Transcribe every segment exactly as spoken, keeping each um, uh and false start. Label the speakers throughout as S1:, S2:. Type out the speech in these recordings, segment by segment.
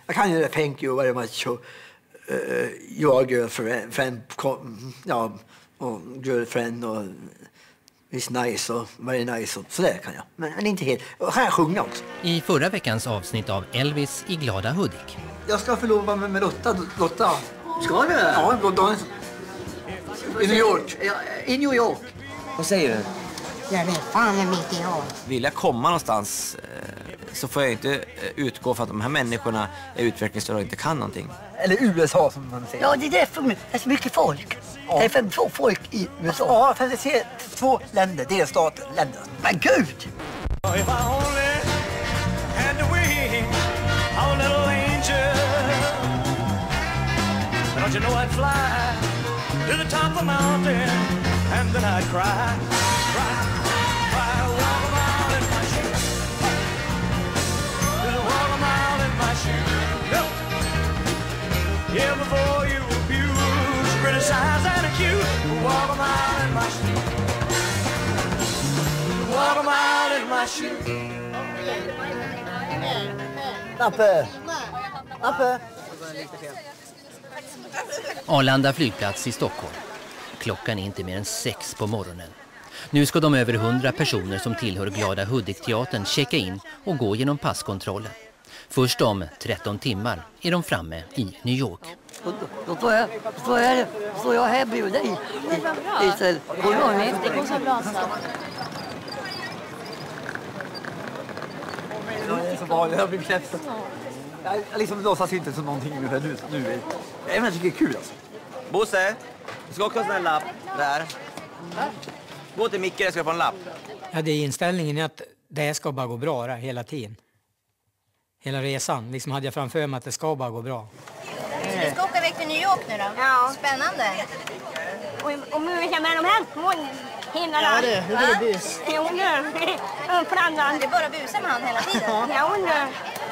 S1: Jag kan ju thank you very much. Uh, your girlfriend, friend, ja, och girlfriend och is nice och very nice och så där kan jag. Men, men inte helt. Och kan jag sjunga också.
S2: I förra veckans avsnitt av Elvis i Glada Hudik.
S1: Jag ska förlova mig med Lotta. Lotta.
S3: Ska du?
S1: Ja, Lotta. I New York.
S3: Ja, i New York. Vad säger du?
S4: Jag vet fan är mitt i år.
S3: Vill jag komma någonstans så får jag inte utgå för att de här människorna är utvecklingsstörda och inte kan någonting.
S1: Eller U S A som man säger.
S4: Ja, det är därför det är så mycket folk. Ja. Det är för två folk i U S A.
S1: Ja, för det är två länder, delstater, länder.
S4: Men gud!
S5: Don't you know I'd fly to the top of the mountain and then I'd cry, cry, cry, walk a mile in my shoes, just walk a mile in my shoes. Go. Yeah, before you abuse, criticize and accuse, walk a mile in my shoes, walk a mile in my shoes.
S1: Lappe! Lappe!
S2: Arlanda flygplats i Stockholm. Klockan är inte mer än sex på morgonen. Nu ska de över hundra personer som tillhör Glada Hudik-teatern checka in och gå genom passkontrollen. Först om tretton timmar är de framme i New York.
S4: Då, då, står jag, då står jag, då står jag här bredvid dig.
S6: Det var bra. Det går så bra så.
S1: Det är så bra, jag blir knäppt. Jag liksom låtsas inte som någonting ungefär nu. nu. Jag tycker det är kul alltså.
S3: Bosse, du ska också ha en lapp där. Gå till Micke, jag ska få en lapp.
S7: Ja, det är inställningen är att det ska bara gå bra där, hela tiden. Hela resan. Liksom hade jag framför mig att det ska bara gå bra.
S6: Så du ska åka iväg till New York nu då? Ja. Spännande. Och, och musen med de här små himlarna.
S4: Ja, det, det är bus.
S6: Jag undrar. Det är bara busen med han hela tiden. Jag undrar.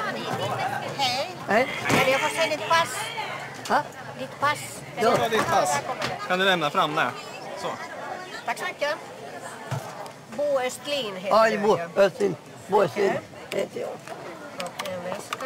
S6: Hej.
S4: Hej.
S6: Jag får se ditt pass.
S4: Ha?
S6: Ditt pass.
S8: Ja, ja ditt pass. Kan du lämna fram det? Så.
S6: Tack så mycket. Bo Östlin heter
S4: Ja, det är Bo Östlin. Bo Östlin heter jag.
S6: Och en väska.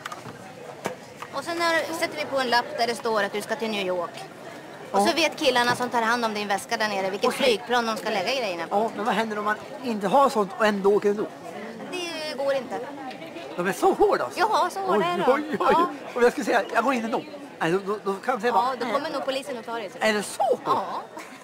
S6: Och sen när, sätter vi på en lapp där det står att du ska till New York. Och så vet killarna som tar hand om din väska där nere vilket flygplan de ska lägga grejerna på.
S1: Ja, men vad händer om man inte har sånt och ändå åker ändå?
S6: Det går inte.
S1: De är så hårda alltså?
S6: Ja, så hårda är de.
S1: Oj, oj, oj.
S6: Ja.
S1: Och jag skulle säga, jag går in ändå. Nej, då, då, då kan jag säga bara...
S6: Ja, då kommer nog polisen och tar det.
S1: Är det så hårt?
S6: Ja.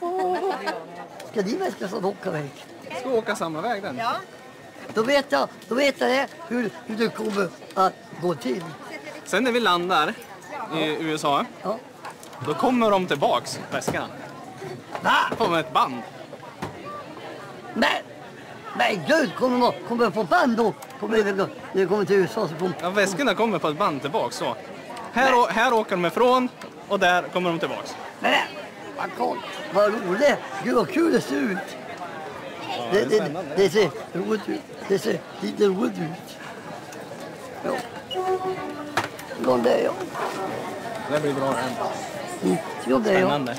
S4: Ska din väska så åka väg?
S8: Ska åka samma väg den?
S6: Ja.
S4: Då vet jag, då vet jag hur, hur det kommer att gå till.
S8: Sen när vi landar i U S A,
S4: Ja.
S8: då kommer de tillbaks, väskorna.
S4: Va?
S8: På med ett band.
S4: Nej, men gud, kommer man kommer på band då? Kommer det, när det kommer till U S A så kommer...
S8: Ja, väskorna kommer på ett band tillbaks så. Här, å, här åker de ifrån och där kommer de tillbaks.
S4: Nej, vad cool. Vad roligt. Gud vad kul det ser ut.
S8: Ja,
S4: Det,
S8: det är
S4: det,
S8: spännande.
S4: det ser roligt ut. Det ser lite roligt ut. Ja. Ja, det är jag.
S8: Det blir bra än.
S4: Mm. Ja, det är jag.
S8: Spännande.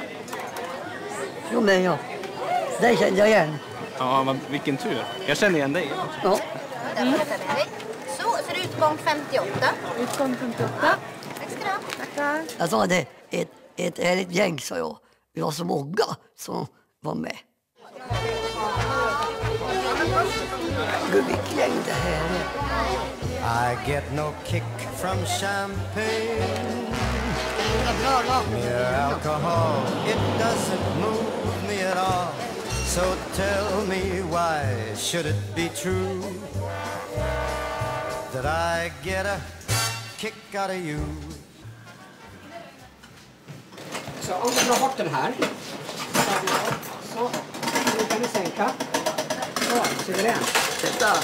S4: Ja, det är jag. Det känner jag igen.
S8: Ja, men vilken tur. Jag känner igen dig.
S4: Ja.
S6: Mm. Så, så är det utgång femtioåtta.
S9: Utgång femtioåtta.
S6: Tack ska du ha.
S9: Tackar.
S4: Jag sa det, ett, ett härligt gäng, sa jag. Vi var så många som var med. Gud, vilket gäng det här är.
S10: I get no kick from champagne. Mere alcohol, it doesn't move me at all. So tell me why should it be true that I get a kick out of you?
S7: Så om du drar bort den här. Så, nu kan du sänka. Så, suveränt.
S4: Detta.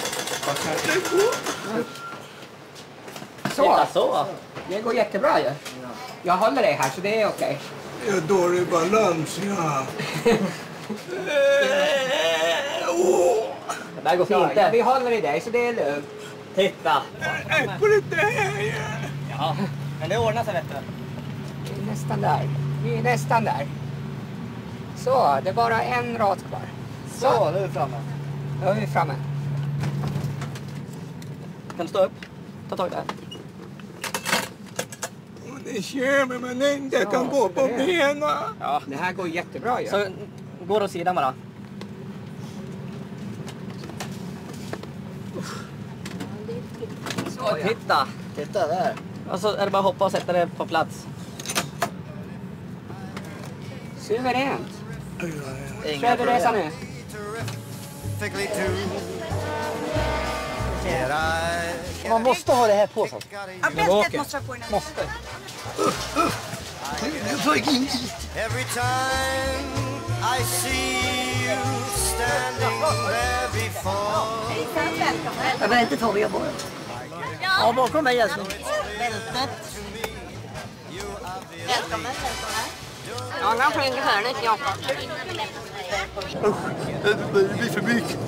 S7: Så. Så. Det går jättebra ju. Jag håller dig här så det är okej.
S11: Jag har dålig balans, ja.
S7: Det där går fint. Ja, vi håller i dig så det är lugnt.
S3: Titta!
S11: På det där!
S3: Ja, men det ordnar sig vet du.
S7: Vi är nästan där. Vi är nästan där. Så, det är bara en rad kvar. Så,
S3: Så, nu är vi framme.
S7: då är vi framme.
S3: Kan du stå upp? Ta tag där.
S11: det kör men inte jag kan gå på benen.
S7: Ja, det här går jättebra. Ja.
S8: Så går åt sidan bara. Så, titta.
S1: Titta där.
S8: Och så är det bara att hoppa och sätta det på plats.
S7: Suveränt.
S1: Inga
S7: Kör vi resa nu.
S10: Perfectly too. Yet I
S1: Man måste ha det här på sig.
S9: Ja, bältet måste vara på den.
S1: Måste. Nu får jag in hit.
S10: every time I see you standing there before.
S4: Jag vill inte ta jag bara.
S1: Ja, bakom mig alltså.
S6: Bältet. Välkommen, välkommen. Ja, nu får ingen hörnet, Jakob.
S1: Usch, det blir för mycket.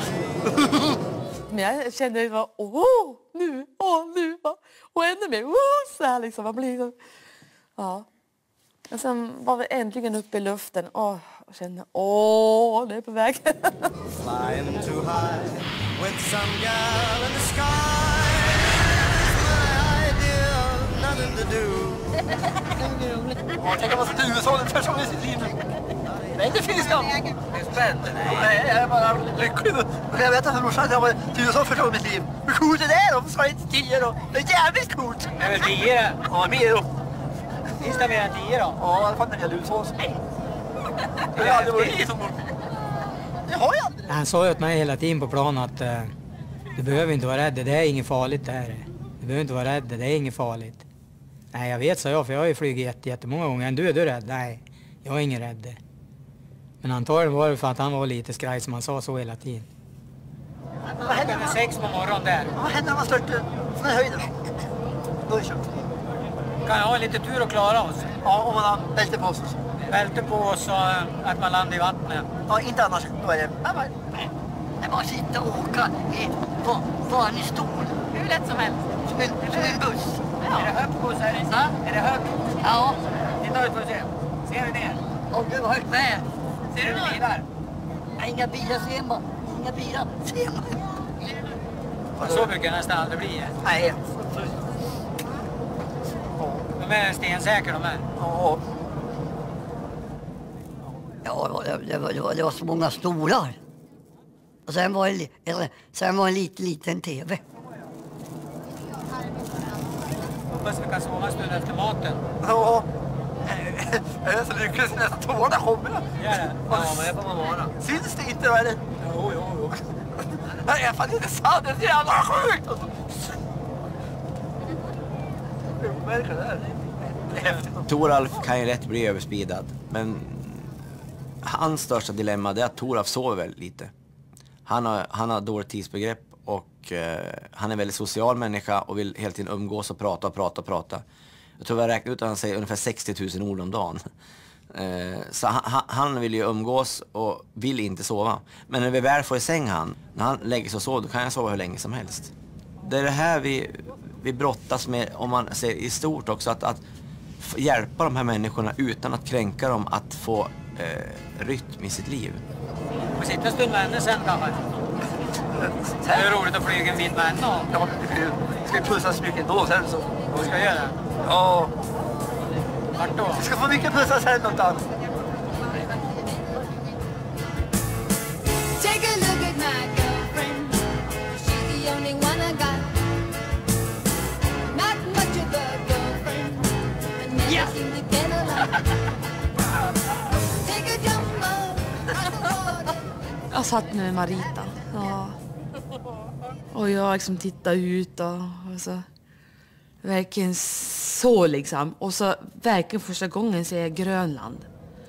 S12: Men jag kände ju bara, åh, nu, åh, nu, och ännu mer, åh, så här liksom. Man blir liksom, ja. Och sen var vi äntligen uppe i luften, åh, och kände, åh, det är på väg.
S10: Flying too high with some girl in the sky. My idea of nothing to do.
S1: Ja, tänk om man ska till U S A den första gången i sitt liv. Nej, inte Finland. Det är spännande. Nej, jag är bara lycklig. Jag vet att morsan jag var till U S A första gången i mitt liv. Hur coolt är det då? För så är det inte tio då. Det är jävligt coolt.
S8: Det är väl tio?
S1: Ja, mer då.
S8: Finns det mer än tio då?
S1: Ja, i alla fall när det gäller U S A. Jag har aldrig varit dit som bort. Det har jag aldrig.
S13: Han sa ju åt mig hela tiden på planen att uh, du behöver inte vara rädd. Det är inget farligt det här. Du behöver inte vara rädd. Det är inget farligt. Nej, jag vet, sa jag, för jag har ju flugit jätte, jättemånga gånger. Du är du rädd? Nej, jag är ingen rädd. Men antagligen var det för att han var lite skraj som han sa så hela tiden.
S1: Vad händer
S13: med sex på morgonen där?
S1: Vad händer när man störtar från den höjden? Då är det kört.
S13: Kan jag ha lite tur och klara oss?
S1: Ja, om man har bälte på oss.
S13: Bälte på oss och att man landar i vattnet.
S1: Ja, inte annars. Då är det...
S4: Det är bara att sitta och åka i va- vanlig stol.
S6: Hur lätt som helst.
S4: Som en, som en buss.
S13: Är det högt på oss här? Är det högt?
S4: Ja.
S13: Titta ut för att se. Ser du det?
S4: Och det var högt med.
S13: Ser du bilar?
S4: Nej, inga bilar ser man. Inga bilar ser man.
S13: Så brukar det nästan aldrig bli.
S1: Nej.
S13: De är stensäkra de här.
S1: Ja.
S4: Ja, det, det, var, det, var, det var så många stolar. Och sen var det, eller, sen var en liten, liten tv.
S13: Hoppas vi kan sova en stund efter maten.
S1: Ja. Jag är så lycklig så nästan tårna kommer.
S13: Gör det? Ja, men det får man vara.
S1: Syns det inte eller?
S13: Jo, jo, jo.
S1: Nej, jag fan inte sant. Det är så jävla sjukt. Jag märker det här. Det är häftigt.
S3: Toralf kan ju lätt bli överspeedad, men hans största dilemma är att Toralf sover väldigt lite. Han har, han har dåligt tidsbegrepp och eh, han är en väldigt social människa och vill hela tiden umgås och prata och prata och prata. Jag tror jag räknar ut att han säger ungefär sextio tusen ord om dagen. Eh, så han, han vill ju umgås och vill inte sova. Men när vi väl får i säng han, när han lägger sig och sover, då kan jag sova hur länge som helst. Det är det här vi, vi brottas med, om man ser i stort också, att, att hjälpa de här människorna utan att kränka dem att få eh, rytm i sitt liv.
S13: Vi sitter en stund med henne sen kanske. Det är roligt att flyga en bit med henne.
S1: Ja, ska vi pussa så mycket ändå sen så.
S13: Vad ska jag göra?
S1: Ja.
S13: Vart då?
S1: Vi ska få mycket pussas sen någonstans.
S5: Take a look at my girlfriend. She's the only one I got. Not much of a girlfriend, but never yeah. seem to get along. Take a jumbo.
S12: Jag satt med Marita. Ja. Och jag liksom tittade ut och, och så verkligen så liksom. Och så verkligen första gången ser jag Grönland.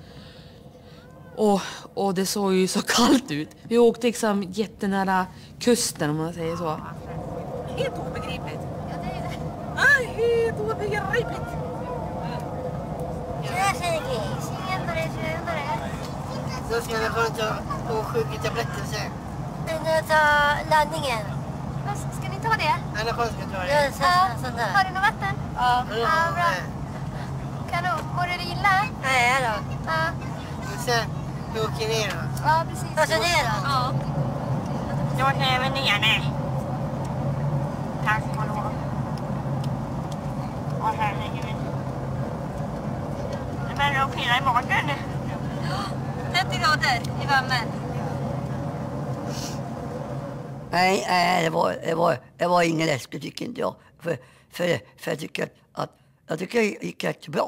S12: Och, och det såg ju så kallt ut. Vi åkte liksom jättenära kusten om man säger så.
S9: Helt obegripligt. Ja, det är det. Nej, helt obegripligt.
S6: Tjenare, tjenare, tjenare.
S4: Så ska jag få inte få sjukhustabletter sen.
S6: Nu tar laddningen. Ska ni ta det?
S4: Eller vad ska jag ta
S6: Ja,
S4: det?
S6: så, sån där. Har du något vatten?
S4: Ja.
S6: Ja, bra. Kanon. Mår du illa?
S4: Nej då.
S6: Ja.
S4: Och sen, vi åker ner då.
S6: Ja, precis.
S4: Alltså ner då?
S6: Ja.
S9: Då är vi ner nu. Tack och lov. Och här ligger vi. här och pirrar i magen. trettio grader i värmen.
S4: Nej, nej det, var, det, var, det var ingen läskigt tycker inte jag. För, för, för jag tycker att, att jag tycker det gick jättebra.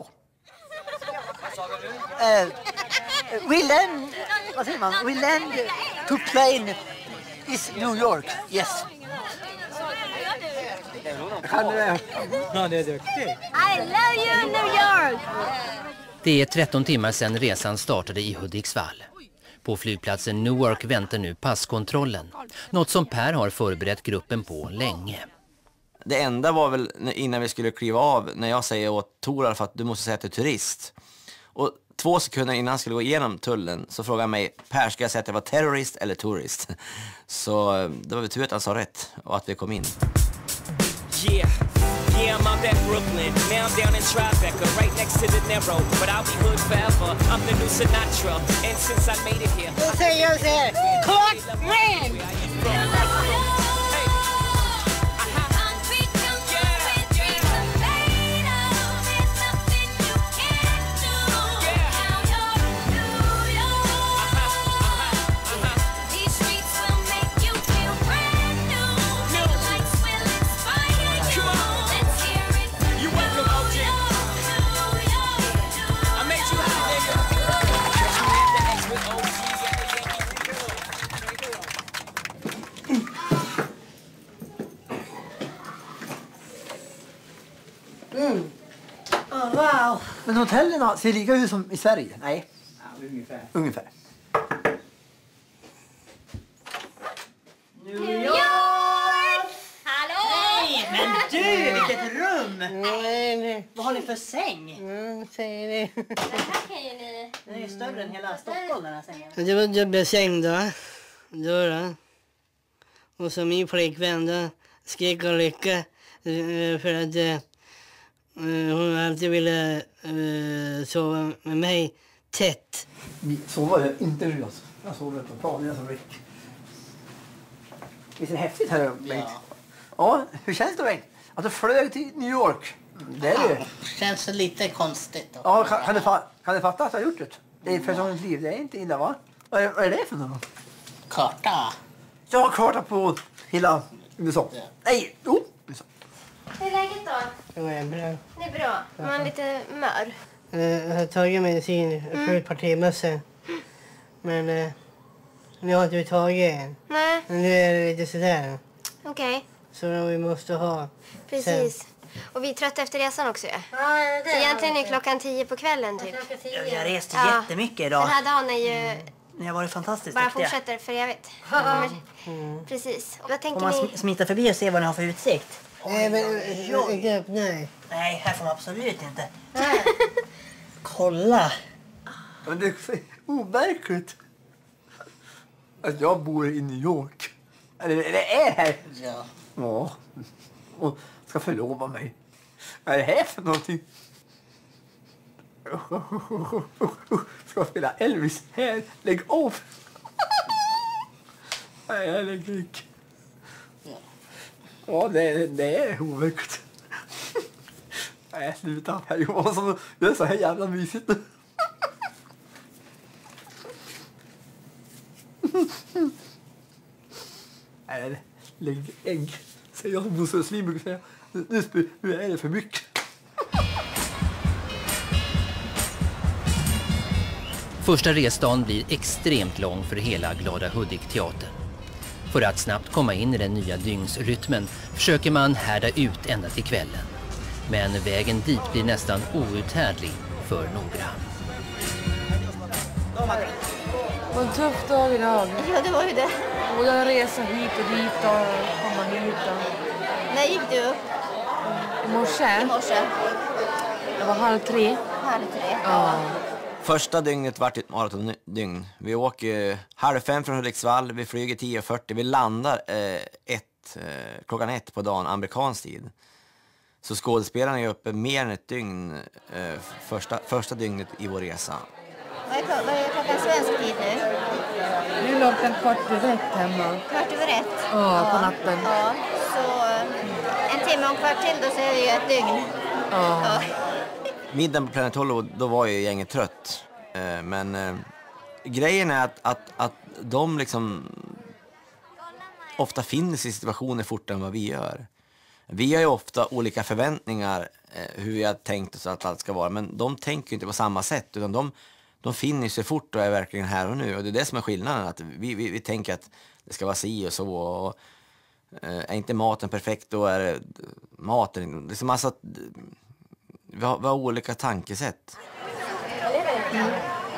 S1: Uh, we land, vad säger man? We land to plane is New York. Yes.
S13: Kan du det? Ja, det är duktig.
S6: I love you New York!
S2: Det är tretton timmar sedan resan startade i Hudiksvall. På flygplatsen Newark väntar nu passkontrollen. Något som Per har förberett gruppen på länge.
S3: Det enda var väl innan vi skulle kliva av när jag säger åt Toralf att du måste säga att du är turist. Och två sekunder innan han skulle gå igenom tullen så frågade han mig, Per, ska jag säga att jag var terrorist eller turist? Så det var väl tur att han sa rätt och att vi kom in.
S14: Yeah, yeah, I'm out at Brooklyn. Now I'm down in Tribeca, right next to the Narrow. But I'll be hood forever. I'm the new Sinatra. And since I made it here,
S9: Då säger jag så här, klart ren!
S1: Mm. Oh, wow. Men hotellerna ser lika ut som i Sverige? Nej. Ja, ungefär. Ungefär.
S9: New York! Hallå!
S15: Hej! Men du, vilket rum! Nej, nej. Vad har ni för säng?
S16: Mm, säger ni.
S15: Den är ju större än hela Stockholm, den här sängen.
S16: Det var dubbelsäng då. Då då. Och så min flickvän då skrek och lycka eh, för att eh, hon alltid ville eh, sova med mig tätt.
S1: Vi sover inte nu alltså. Jag sover på planen som Rick. Visst är det häftigt här, Bengt? Ja. Ja, hur känns det, Bengt? Att du flög till New York? Det är det.
S15: Känns lite konstigt. Då.
S1: Ja, kan, kan, du fa- kan du fatta att du har gjort det? Det är personligt liv, det är inte illa, va? Vad är, vad är det för något?
S15: Karta.
S1: Ja, karta på hela U S A. Ja. Nej, jo. Oh.
S6: Hur är läget då?
S16: Det var bra.
S6: Det är bra. Man är lite mör.
S16: Jag har tagit medicin för ett par timmar sedan. Men eh, nu har inte vi tagit än.
S6: Nej.
S16: Men nu är det lite sådär.
S6: Okej. Okay.
S16: Så vi måste ha.
S6: Precis. Sen. Och vi är trötta efter resan också. Ja, det är Egentligen är klockan tio på kvällen typ.
S15: Ja, jag reste ja. jättemycket idag.
S6: Den här dagen är ju...
S15: Det har varit fantastiskt.
S6: Bara fortsätter för evigt. Mm. Mm. Precis. Vad tänker
S15: får man
S6: ni?
S15: smita förbi och se vad ni har för utsikt?
S16: Nej, men nej.
S15: Nej, här får man absolut inte. Kolla.
S1: Men det är overkligt att jag bor i New York. Eller det är här.
S15: Ja.
S1: Ja. Och ska förlova mig. Vad är det här för någonting? Ska jag spela Elvis här? Lägg av. Nej, jag lägger inte. Ja, det, det är overkligt. Nej, sluta. Per Johansson, det är så här jävla mysigt nu. Nej, lägg ägg. Säger jag som Bosse Östlin brukar säga. Nu, nu, nu är det för mycket.
S2: Första resdagen blir extremt lång för hela Glada Hudik-teatern. För att snabbt komma in i den nya dygnsrytmen försöker man härda ut ända till kvällen. Men vägen dit blir nästan outhärdlig för några.
S12: Det var en tuff dag idag.
S6: Ja, det var ju det.
S12: Och jag reser hit och dit och komma hit. Och...
S6: När gick du upp?
S12: I morse.
S6: I morse.
S12: Det var halv tre.
S6: Halv tre?
S12: Ja.
S3: Första dygnet var ett maratondygn. Vi åker halv fem från Hudiksvall, vi flyger tio fyrtio, vi landar eh, ett, eh, klockan ett på dagen, amerikansk tid. Så skådespelarna är uppe mer än ett dygn eh, första, första dygnet i vår resa.
S6: Vad är, vad är klockan svensk tid nu?
S12: Nu låg den kvart över ett hemma.
S6: Kvart över ett?
S12: Ja, på natten.
S6: Ja, så en timme och en kvart till då så är det ju ett dygn.
S12: Ja. Ja.
S3: middagen på Planet Hollywood, då var ju gänget trött. Eh, men eh, grejen är att, att, att de liksom ofta finner sig i situationer fortare än vad vi gör. Vi har ju ofta olika förväntningar eh, hur vi har tänkt oss att allt ska vara. Men de tänker ju inte på samma sätt, utan de, de finner sig fort och är verkligen här och nu. Och det är det som är skillnaden, att vi, vi, vi tänker att det ska vara si och så. Och, eh, är inte maten perfekt, då är det maten. Det är som alltså att vi har, vi har olika tankesätt.
S6: Mm.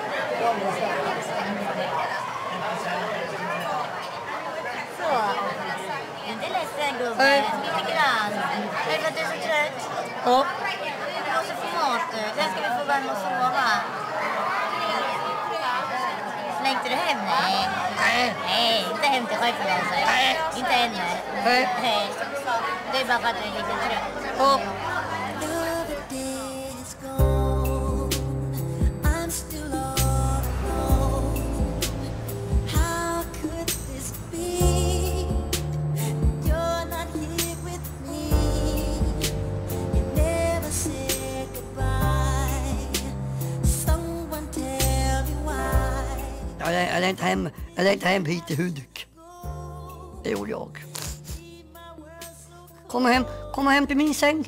S6: Så. Inte ledsen gubben. Lite grann. Är det för att du är så trött?
S4: Ja.
S6: Du måste få mat nu. Sen ska vi få värma och sova. Längtar du hem? Nej.
S4: Nej.
S6: Nej, inte hem till chefen alltså. Nej. Inte henne.
S4: Nej.
S6: Nej. Det är bara för att du är lite trött.
S4: Ja. Jag längtade hem, jag längtade hem hit till Hudik. Det gjorde jag. Kom hem, kom hem till min säng.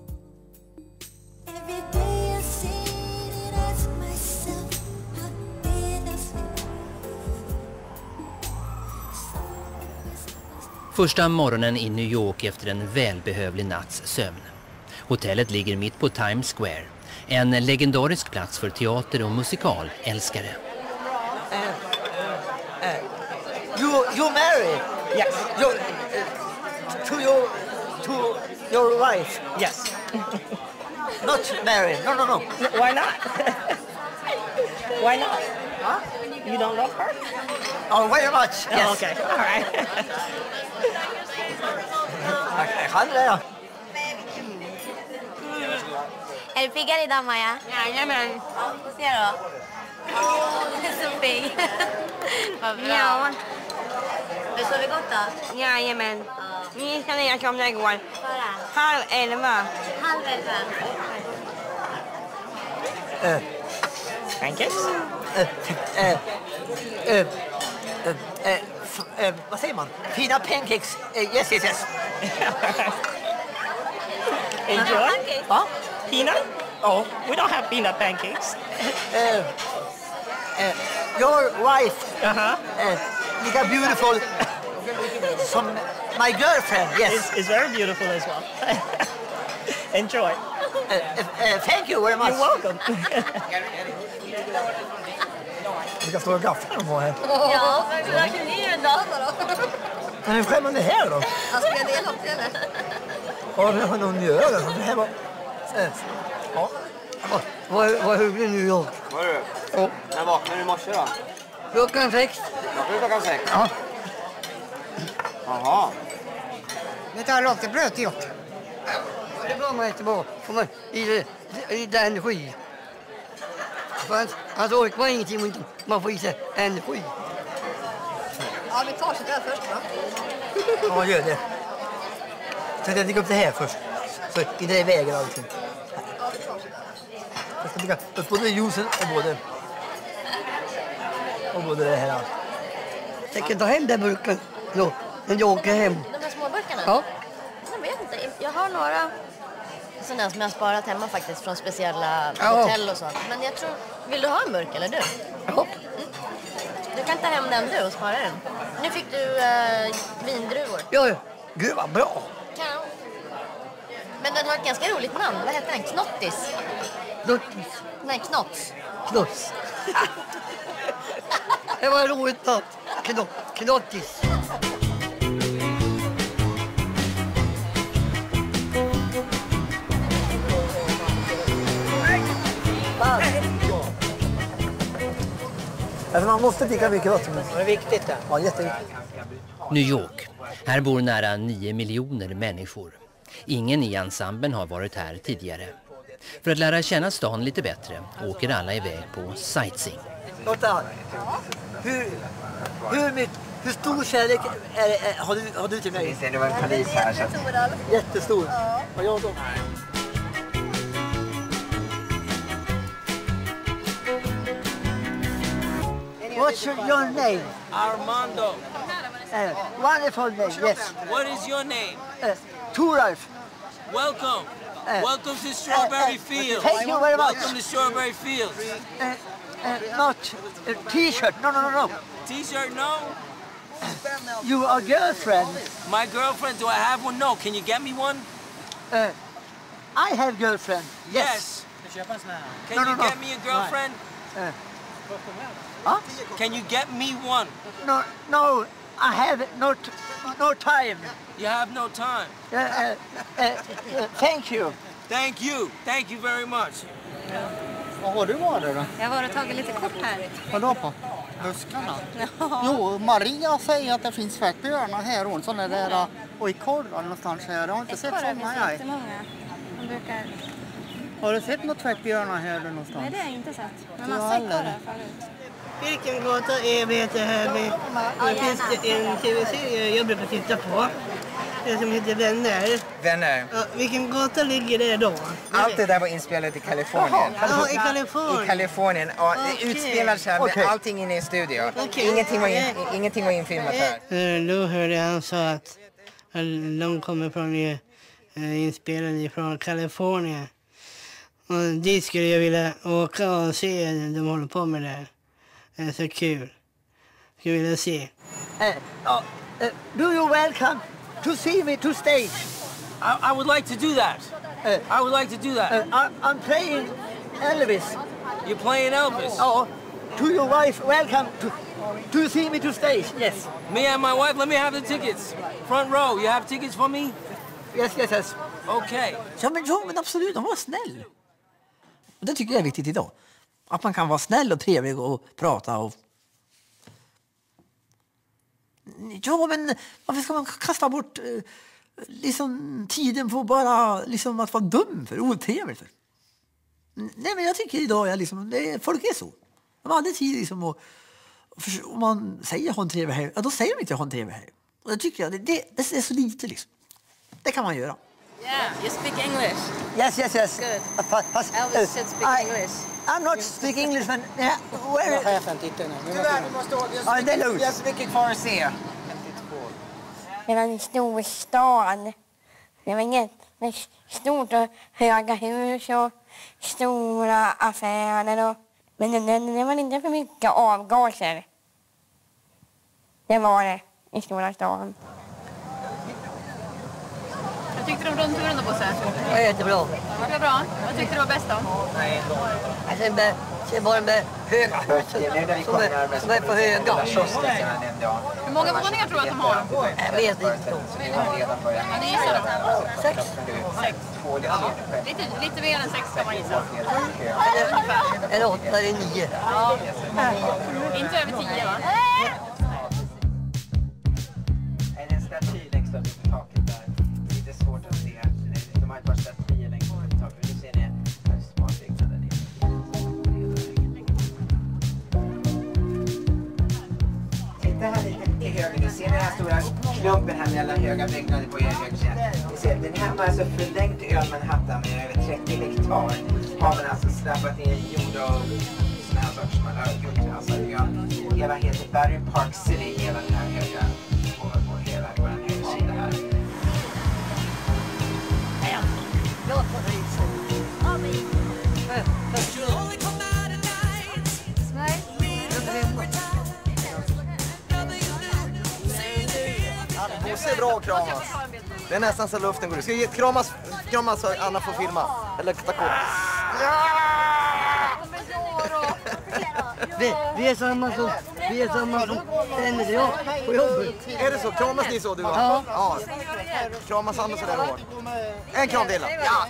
S2: Första morgonen i New York efter en välbehövlig natts sömn. Hotellet ligger mitt på Times Square. En legendarisk plats för teater och musikalälskare.
S1: Uh, uh, you you married?
S15: Yes.
S1: You, uh, to your to your wife?
S15: Yes.
S1: Not married? No, no, no.
S15: Why not? Why not? Huh? You don't love her?
S1: Oh, very much. Yes.
S15: Oh, okay. All right.
S1: Jag kan det, ja.
S6: Är du piggare idag, Maja?
S9: Jajamän.
S6: Få se då. Åh, du är så pigg. Vad bra.
S9: Ja.
S6: Har du sovit gott då?
S9: Jajamän. Ni ska ner som det igår.
S6: Bara.
S9: Halv elva.
S6: Halv elva.
S1: Uh,
S15: Pancakes?
S1: uh, uh, uh, uh, uh, f- uh, vad säger man? Fina pancakes. Uh, yes, yes, yes.
S15: Enjoy?
S1: Ja?
S15: Peanut?
S1: Ja.
S15: We don't have peanut pancakes.
S1: Uh, uh, your wife,
S15: Uh-huh.
S1: uh, lika beautiful som my girlfriend, yes.
S15: It's, it's very beautiful as well. Enjoy.
S1: Uh, uh, uh, thank you very much.
S15: You're welcome.
S1: Vilka stora gafflar de har här.
S6: Ja, men du verkligen ner en dag då.
S1: Men hur skämmer det här då?
S6: Jag ska dela upp det eller?
S1: Ja, det har någon i ögonen. Det här var... Eh, ja. Vad är hygglig New York?
S3: Vad är du?
S1: Ja.
S3: När vaknade du i morse då?
S1: Klockan sex.
S3: Vaknade du klockan sex?
S1: Ja.
S3: Jaha.
S16: Vi tar rottebröd till Jocke.
S4: Det blir man jättebra. Får man i lite energi. För att alltså, orkar man ingenting om inte man får i sig energi.
S6: Ja, vi tar sig där först va?
S1: Ja, gör det. Så jag lägger upp det här först. Så inte det är vägen allting.
S6: Ja, vi tar sig där.
S1: Jag ska lägga upp både juicen och både... Och både det här.
S4: Jag kan ta hem den burken då, när jag åker hem.
S6: De här små burkarna?
S4: Ja.
S6: Jag vet inte. Jag har några sådana som jag har sparat hemma faktiskt från speciella
S4: Ja.
S6: hotell och sånt. Men jag tror... Vill du ha en burk eller du?
S4: Ja.
S6: Du kan ta hem den du och spara den. Nu fick du äh, vindruvor.
S4: Ja, ja. Gud vad bra.
S6: Kan. Men den har ett ganska roligt namn. Vad heter den? Knottis?
S4: Knottis.
S6: Nej, knots.
S4: Knots. Det var roligt att knott, knottis.
S1: Alltså man måste dricka mycket vatten.
S16: Det är viktigt det.
S1: Ja, jätteviktigt.
S2: New York. Här bor nära nio miljoner människor. Ingen i ensemblen har varit här tidigare. För att lära känna stan lite bättre åker alla iväg på sightseeing.
S1: Lotta, hur, hur, mycket, hur stor kärlek är, är, har, du, har du till mig?
S3: Det var en polis här. Så.
S1: Jättestor. Ja. Och jag då? what's your, your name?
S14: Armando.
S1: Uh, wonderful name, yes.
S14: What is your name?
S1: Uh, Toralf.
S14: Welcome.
S1: Uh,
S14: Welcome to Strawberry
S1: uh, uh,
S14: Fields.
S1: thank you very much.
S14: Welcome to Strawberry Fields.
S1: Uh, uh, not a T-shirt. No, no, no, no.
S14: T-shirt, no.
S1: You are girlfriend.
S14: My girlfriend, do I have one? No. Can you get me one?
S1: Uh, I have girlfriend. Yes.
S14: yes. Can
S1: no,
S14: you
S1: no,
S14: get
S1: no.
S14: me a girlfriend?
S1: Uh, huh?
S14: Can you get me one?
S1: No, no. I have no, t no time.
S14: You have no time.
S1: Uh, uh, uh, uh, thank you.
S14: Thank you. Thank you very much.
S17: Vad har du varit då?
S18: Jag har varit och tagit lite kort här.
S17: Vadå på? Buskarna?
S18: Ja.
S17: Jo, Maria säger att det finns tvättbjörnar här och sådana där och i korrar någonstans här. Jag har inte sett sådana här.
S18: Det finns jättemånga. De brukar...
S17: Har du sett något tvättbjörnar här någonstans?
S18: Nej, det har jag inte sett. Men
S17: Du
S18: man har sett
S17: heller?
S18: korrar förut.
S16: Vilken gata är det här med? Det finns det en tv-serie jag brukar titta på. Det som heter Vänner.
S19: Vänner.
S16: Ja, vilken gata ligger det då?
S19: Allt det där var inspelat i Kalifornien.
S16: Ja, i Kalifornien.
S19: I Kalifornien. Och det
S16: Okej.
S19: utspelar sig med
S16: Okej.
S19: allting inne i studio.
S16: Okej.
S19: Ingenting, var in, ingenting var infilmat här.
S16: Eh, Då hörde han sa att att de kommer från eh, inspelade från Kalifornien. Och dit skulle jag vilja åka och se de håller på med det. Det är så kul. Skulle vilja se.
S1: Uh, uh, uh, do you welcome to see me to stage?
S14: I, I would like to do that.
S1: Uh,
S14: I would like to do that.
S1: Uh, I, I'm playing Elvis.
S14: You're playing Elvis?
S1: Oh, to your wife, welcome to, to see me to stage, yes.
S14: Me and my wife, let me have the tickets. Front row, you have tickets for me?
S1: Yes, yes, yes.
S14: Okay.
S1: Ja, men, ja, men absolut, de var snäll. Och det tycker jag är viktigt idag. Att man kan vara snäll och trevlig och prata och... Ja, men varför ska man kasta bort eh, liksom, tiden på bara liksom, att vara dum för otrevligt för? Nej, men jag tycker idag jag liksom, det, folk är så. De har aldrig tid liksom och, och för, om man säger ha en trevlig helg, ja, då säger de inte ha en trevlig helg. Och det tycker jag, det, det, det är så lite liksom. Det kan man göra.
S18: Yeah, you speak English.
S1: Yes, yes, yes.
S18: Good.
S1: Uh, but, but,
S18: Elvis should speak
S1: I,
S18: English.
S1: I'm not speaking English, men... Yeah, where...
S17: Chefen tittar nu.
S19: Tyvärr, vi måste åka.
S1: Ja, det är lugnt.
S19: Vi har så mycket kvar att se.
S20: Det var en stor stad. Det var inget stort och höga hus och stora affärer. Och, men det, det, det var inte för mycket avgaser. Det var det i stora staden.
S18: Jag tyckte de rundturen då, Bosse?
S4: Det var jättebra.
S18: Det var bra. Vad tyckte du var bäst då?
S4: Alltså, den där, sen var den där höga husen som är, som är på höga.
S18: Hur många våningar tror du att de har?
S4: Jag vet inte.
S18: Ja, det gissar du.
S4: Sex.
S18: Sex. Ja. Lite, lite mer än sex kan man gissa.
S4: Eller,
S18: Ungefär.
S4: eller åtta eller nio.
S18: Ja. Inte över tio, va?
S19: Är det en staty längst upp i taket där? Det är svårt att se. De har ett par statyer längst upp i taket. Nu ser ni en smart byggnad där nere. Titta här lite till höger. Ni ser den här stora klumpen här mellan höga byggnader på er höger. Ni ser, den här var alltså förlängt över Manhattan med över trettio hektar. Har man alltså släppt in jord och såna här saker som man har gjort. Alltså hela heter Battery Park City, hela den här höga. På, på hela vår högersida här.
S21: Bosse är bra att kramas. Det är nästan så luften går ut. Ska vi kramas, kramas så Anna får filma? Eller ta kort.
S4: Vi, vi är samma som, vi är samma som Henrik och jag på jobbet.
S21: Är det så? Kramas ni så du?
S4: Ja.
S21: Ja. Kramas Anna så där hårt. En kram till. Ja.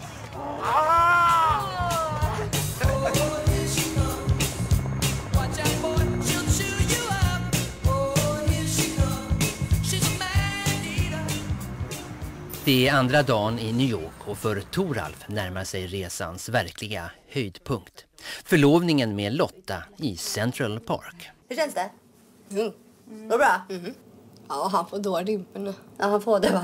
S2: Det är andra dagen i New York och för Toralf närmar sig resans verkliga höjdpunkt. Förlovningen med Lotta i Central Park.
S22: Hur känns det? Mm. Var det bra? Mm. Ja, han får då rimpen. Ja, han får det, va?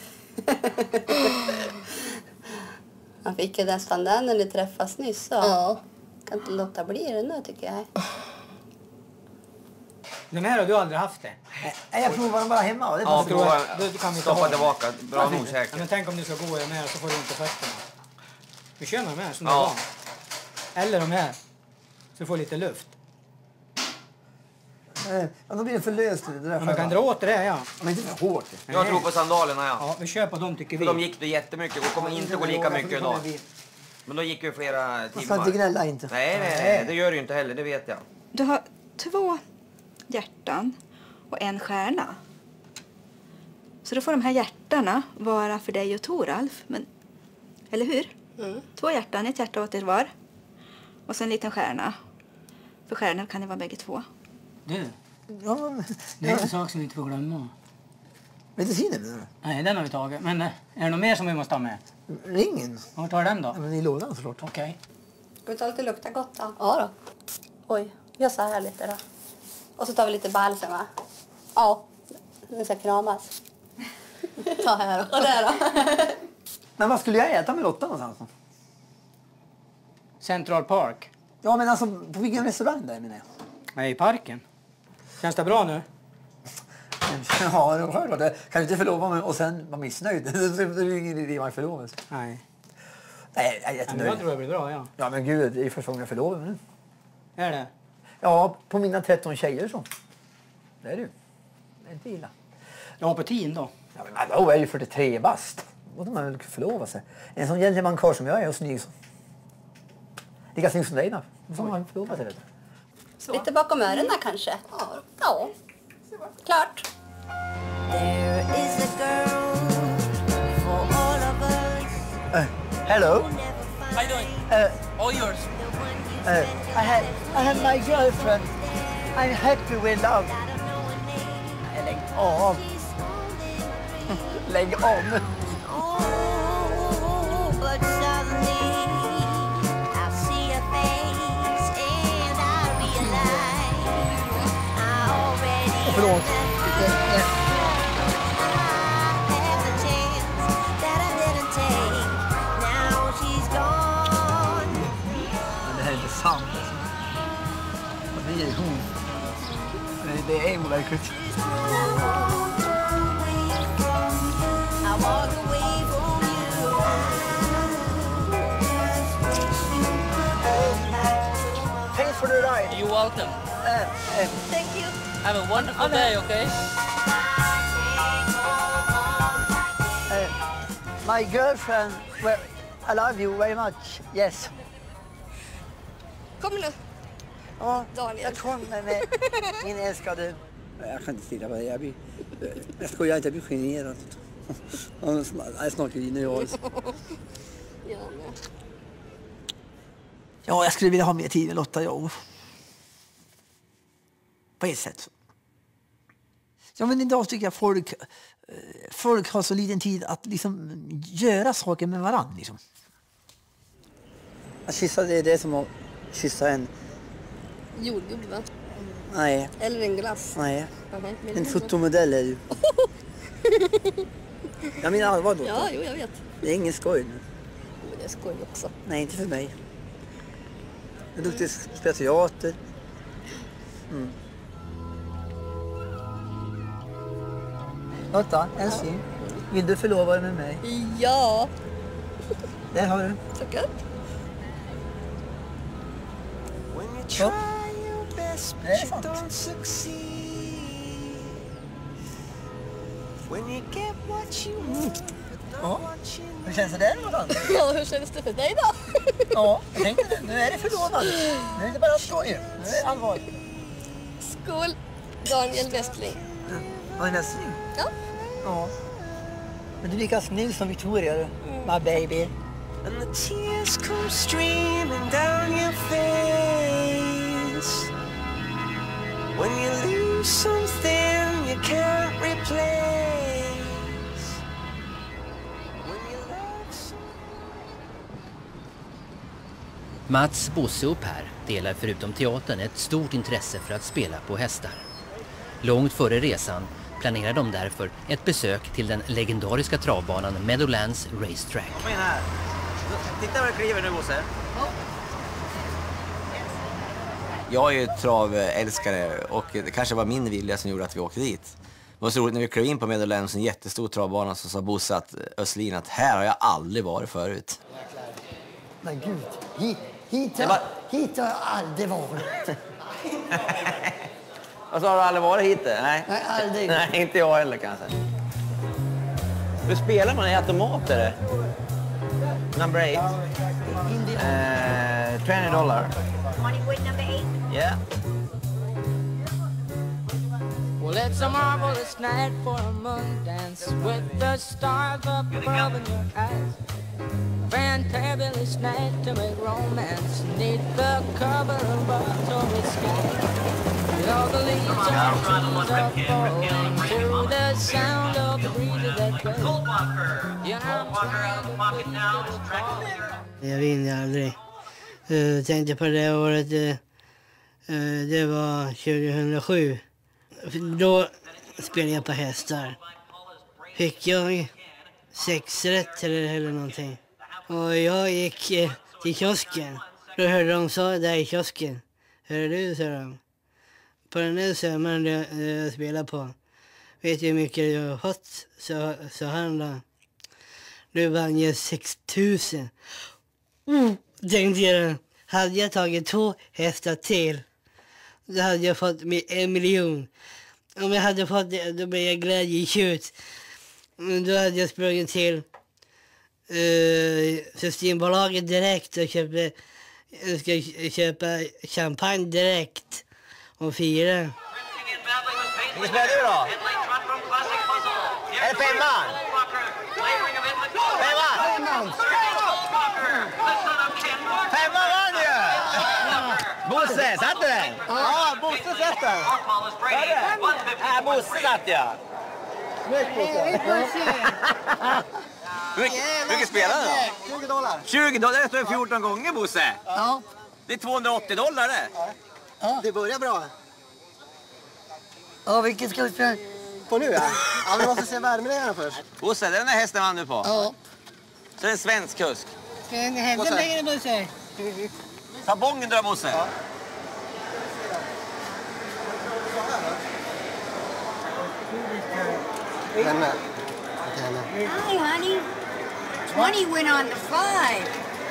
S22: Han fick ju nästan den när ni träffas nyss. Så. Ja. Kan inte låta bli det nu, tycker jag.
S13: De här har du aldrig haft det?
S1: Nej, jag provar dem bara hemma. Det
S3: Ja,
S1: måste
S3: prova.
S13: Då kan vi
S3: Stoppa tillbaka. Bra nog
S13: Ja,
S3: säkert.
S13: men tänk om du ska gå i de här så får du inte fötterna. Vi kör med de här som
S3: Ja.
S13: ja. Eller de här. Så du får lite luft.
S1: Ja, då blir det för löst. Det där
S13: Man kan dra åt det där, ja.
S1: Men inte för hårt.
S3: Jag tror på sandalerna, ja.
S13: Ja, vi kör på dem tycker vi.
S3: För de gick det jättemycket. Det kommer inte gå lika mycket idag. Men då gick ju flera
S1: Man ska
S3: timmar.
S1: inte gnälla inte.
S3: Nej, nej, nej. Det gör du inte heller. Det vet jag.
S7: Du har två hjärtan och en stjärna. Så då får de här hjärtarna vara för dig och Toralf. Men, eller hur?
S22: Mm.
S7: Två hjärtan, ett hjärta åt er var. Och sen en liten stjärna. För stjärnor kan det vara bägge två.
S13: Du,
S1: Ja,
S13: det är en sak som vi inte får glömma.
S1: medicinen menar du?
S13: Nej, den har vi tagit. Men eh, är det något mer som vi måste ha med?
S1: Ringen.
S13: Var tar den då?
S1: Ja, men i lådan såklart.
S13: Okej.
S22: Ska vi ta lite lukta gott då? Ja då. Oj, gör så här lite då. Och så tar vi lite balsam va? Ja, nu ska kramas. Ta här då. Och där då.
S1: Men vad skulle jag äta med Lotta någonstans?
S13: Central Park.
S1: Ja, men alltså på vilken restaurang där menar jag?
S13: Nej, i parken. Känns det bra nu?
S1: Ja, jag hör det. Kan du inte förlova mig och sen vara missnöjd? Det är ju ingen idé man förlovar sig.
S13: Nej.
S1: Nej, jag är
S13: Men
S1: jättenöjd.
S13: jag tror det blir bra, ja.
S1: Ja, men gud, det är första gången jag förlovar mig nu.
S13: Är det?
S1: Ja, på mina tretton tjejer så. Det är det ju. Det är inte illa.
S13: Ja, på tiden då?
S1: Ja, men då är jag ju fyrtiotre bast. Då måste man väl förlova sig. En sån gentleman karl som jag är och snygg så. Lika snygg som dig då. Då får man förlova sig lite.
S22: Lite bakom öronen kanske? Ja. Ja. Klart.
S10: There is a girl for all of us.
S1: Uh, hello.
S10: How you doing?
S1: Uh,
S10: All yours.
S1: uh, I had I had my girlfriend. I'm happy with love. Lägg av. Lägg av nu.
S10: Oh, but suddenly I see a face and I realize I already
S1: Förlåt.
S10: have the chance that I didn't take. Now she's gone.
S1: Men det här är inte sant. Det är hon. Det- Det är overkligt.
S10: I walk away from you.
S1: Thanks for the ride.
S11: You're welcome.
S1: Uh, uh,
S10: Thank you.
S11: Have a wonderful day, okay?
S1: uh, my girlfriend, well, I love you very much. Yes.
S22: Kom nu.
S1: Ja,
S22: Daniel.
S1: jag kommer med min älskade. Jag kan inte stilla på det. Jag, blir, jag skojar inte, jag blir generad. Jag är snart griner jag.
S22: Jag med.
S1: Ja, jag skulle vilja ha mer tid med Lotta, jag. På ett sätt. Ja, men idag tycker jag folk, folk har så liten tid att liksom göra saker med varandra. Liksom. Att kyssa, det är det som att kyssa en...
S22: Jordgubb va?
S1: Nej.
S22: Eller en glass.
S1: Nej.
S22: Okej, men-
S1: En fotomodell är du. Jag menar allvar då.
S22: Ja, jo, jag vet.
S1: Det är ingen skoj nu.
S22: Men det är skoj också.
S1: Nej, inte för mig. Jag är duktig att spela teater. Mm. Lotta, älskling. Vill du förlova dig med mig?
S22: Ja.
S1: Det har du.
S22: Tackar.
S1: Ja.
S10: Det är sant. When you get what you want.
S1: Ja. Hur känns det där?
S22: Ja, hur känns det för dig då?
S1: Ja, jag tänkte det. Nu är det förlovad. Nu är det bara skoj. Nu är det allvar.
S22: Skål, Daniel Westling.
S1: Var det nästan?
S22: Ja.
S1: Ja. Men du är lika snygg som Victoria, du. My baby.
S10: And the tears come streaming down your face. When you lose something you can't replace. When you love
S2: Mats, Bosse och Per delar förutom teatern ett stort intresse för att spela på hästar. Långt före resan planerar de därför ett besök till den legendariska travbanan Meadowlands Racetrack.
S3: Kom in här. Titta vad det kliver nu, Bosse. Jag är ju travälskare och det kanske var min vilja som gjorde att vi åkte dit. Det var så roligt när vi klev in på Meadowlands, en jättestor travbana, så sa Bosse att Östlin att här har jag aldrig varit förut.
S4: Men gud, hit, hit, har, hit har jag aldrig varit.
S3: Alltså, har du aldrig varit hit? Nej,
S4: Nej aldrig.
S3: Nej, inte jag heller kanske. Hur spelar man i automater? Number eight. Uh, twenty dollar.
S20: Money with number eight.
S3: Yeah.
S8: Well, it's a marvelous night for a moon dance with the stars up above in your eyes. Fantabulous night to make romance neath the cover of October sky. With all the leaves on trees are falling to the sound of the breezes that play. Yeah, I'm trying to put
S16: Jag vinner aldrig. Jag tänkte på det året, det var tjugohundrasju. Då spelade jag på hästar. Fick jag sex rätt eller, eller någonting. Och jag gick eh, till kiosken. Då hörde de så där i kiosken. Hörde du, sa de. På den där sömmen jag, jag spelar på. Vet du hur mycket du har fått? Så, så han då. Du vann ju sex tusen. Mm, tänkte jag. Hade jag tagit två hästar till, då hade jag fått en miljon. Om jag hade fått det, då blev jag glädjetjut. Då hade jag sprungit till uh, Systembolaget direkt och köpte, jag ska köpa champagne direkt och fira.
S3: Vilken spelar du då? Är det femman? Femman? Femman vann ju! Bosse, satt du den?
S21: Ja, Bosse satt den.
S3: Nej, Bosse satt jag.
S21: Snyggt, Bosse.
S3: Hur mycket spelar du då?
S21: tjugo dollar.
S3: tjugo dollar, det står fjorton gånger, Bosse.
S21: Ja.
S3: Det är tvåhundraåttio dollar det.
S21: Ja. Det börjar bra.
S4: Ja, vilket ska vi spela?
S21: På nu, ja. Ja, vi måste se värmningarna först.
S3: Bosse, den där hästen vann du på.
S21: Ja.
S3: Så det är en svensk kusk.
S16: Ska jag hämta längre, Bosse?
S3: Ta bången då, Bosse. Ja.
S21: Henne.
S20: Hi, honey. twenty went on the five.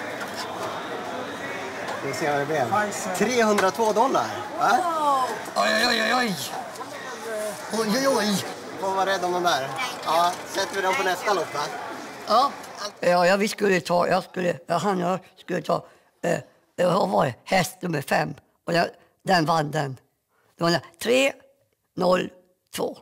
S21: Vi ser vad det blev. trehundratvå dollar. Va?
S4: Oj, oj, oj, oj. Oj, oj, oj.
S21: Får vara rädd om de där. Ja, sätter vi dem på nästa lopp, va?
S4: Ja. Ja, ja, vi skulle ta, jag skulle, ja, han jag skulle ta, eh, det var häst nummer fem. Och jag, den vann den. Det var tre noll två.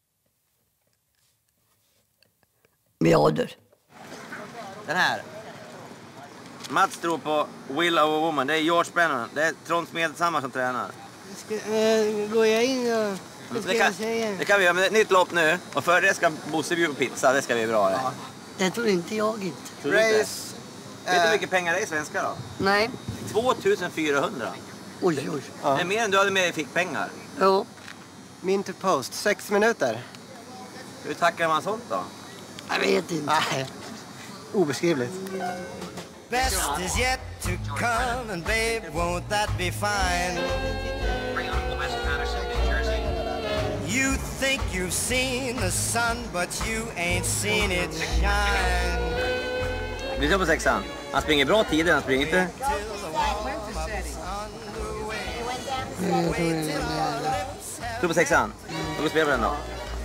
S4: Miljarder.
S3: Den här. Mats tror på Will of a Woman. Det är George Brennan. Det är Trond Smedsammar som tränar.
S16: Ska, äh, går jag in och...
S3: Det, det, kan, det kan vi göra. Men det är ett nytt lopp nu. Och för det ska Bosse bjuda på pizza. Det ska vi bra. Ja.
S4: Det tror inte jag inte.
S3: Tror du inte? Vet du hur mycket pengar det är i svenska då?
S4: Nej.
S3: tvåtusen fyrahundra.
S4: Oj, oj.
S21: Ja.
S3: Det är mer än du hade med i fick pengar.
S4: Ja.
S21: Min to post, sex minuter.
S3: Hur tackar man sånt då?
S4: Jag vet inte.
S21: Nej. Obeskrivligt.
S10: Best is yet to come, and babe, won't that be fine? You think you've seen the sun, but you ain't seen it shine.
S3: Vi ser på sexan. Han springer bra tider, han springer inte. Tror på sexan. Då går vi spela på den då.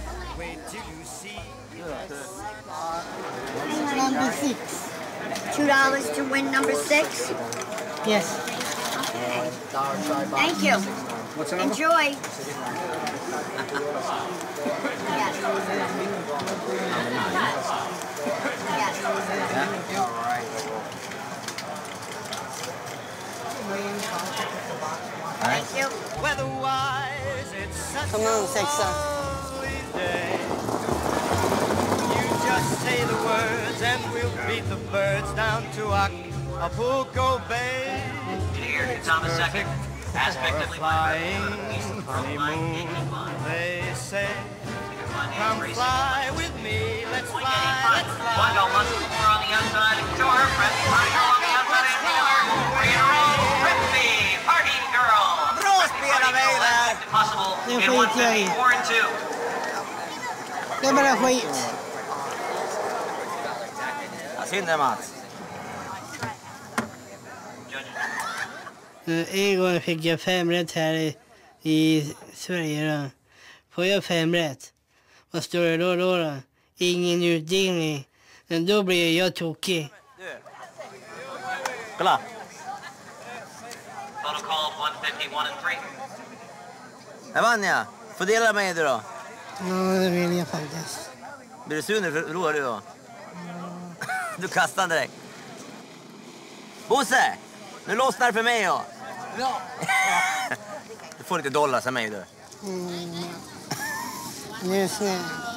S20: Number six. Two dollars to win number six?
S16: Yes.
S20: Okay. Thank you.
S21: What's the number?
S20: Enjoy. Yes. Thank you.
S10: Weatherwise, it's such
S16: Come on, sexa.
S10: day. You just say the words and we'll beat the birds down to Acapulco Bay.
S5: Here to Thomas second. Aspect of
S10: flying honeymoon, they say. Come fly with me, let's fly, let's fly.
S5: One go, muscle four on the outside. Shore, prep, party girl on the outside. And Taylor, three in a row. Prep me, party girl.
S16: skiter jag i. Det är bara skit.
S3: Synd det, Mats.
S16: En gång fick jag fem rätt här i, i Sverige. Då. Får jag fem rätt? Vad står det då då? då? Ingen utdelning. Men då blir jag tokig.
S3: Kolla. Jag vann jag. Får dela med dig då.
S16: Ja, det vill jag faktiskt.
S3: Blir du sur nu? Förlorar du då? Du kastar direkt. Bosse! Nu lossnar det för mig då.
S16: Ja.
S3: Du får lite dollar av mig du.
S16: Mm. Nu snäll.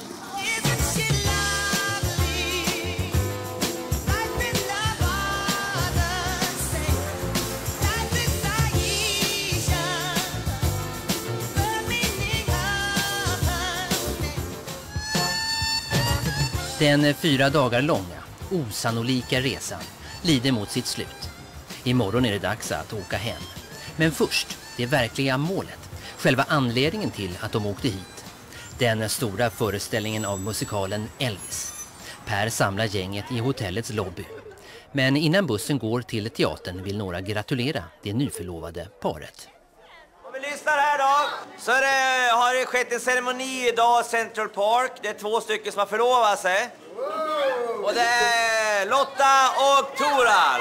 S2: Den fyra dagar långa, osannolika resan lider mot sitt slut. Imorgon är det dags att åka hem. Men först, det verkliga målet. Själva anledningen till att de åkte hit. Den stora föreställningen av musikalen Elvis. Per samlar gänget i hotellets lobby. Men innan bussen går till teatern vill några gratulera det nyförlovade paret.
S3: Om vi lyssnar här då, så är det, har det skett en ceremoni idag i Central Park. Det är två stycken som har förlovat sig. Och det är Lotta och Toral.